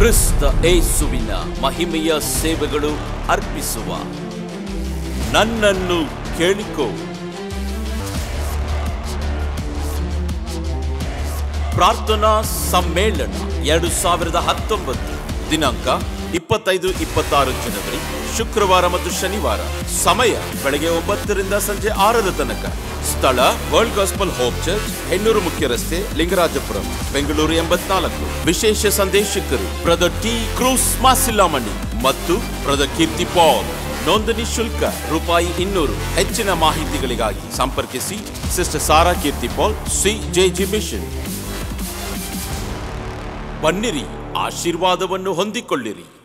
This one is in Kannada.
ಕ್ರಿಸ್ತ ಯೇಸುವಿನ ಮಹಿಮೆಯ ಸೇವೆಗಳು ಅರ್ಪಿಸುವ ನನ್ನನ್ನು ಕೇಳಿಕೋ ಪ್ರಾರ್ಥನಾ ಸಮ್ಮೇಳನ 2019 ದಿನಾಂಕ 25-26 ಜನವರಿ ಶುಕ್ರವಾರ ಮತ್ತು ಶನಿವಾರ. ಸಮಯ ಬೆಳಗ್ಗೆ 9 ರಿಂದ ಸಂಜೆ 6 ತನಕ. ಸ್ಥಳ world gospel hope church, Hennur ಮುಖ್ಯ ರಸ್ತೆ, ಲಿಂಗರಾಜಪುರಂ, ಬೆಂಗಳೂರು 84. ವಿಶೇಷ ಸಂದೇಶಕರು ಬ್ರದರ್ ಟಿ ಕ್ರೂಸ್ ಮಾಸಿಲ್ಲಾಮಣಿ ಮತ್ತು ಬ್ರದರ್ ಕೀರ್ತಿ ಪಾಲ್. ನೋಂದಣಿ ಶುಲ್ಕ ₹200. ಹೆಚ್ಚಿನ ಮಾಹಿತಿಗಳಿಗಾಗಿ ಸಂಪರ್ಕಿಸಿ sister Sara Keerthi Paul, CJGM. ಬನ್ನಿರಿ, ಆಶೀರ್ವಾದವನ್ನು ಹೊಂದಿಕೊಳ್ಳಿರಿ.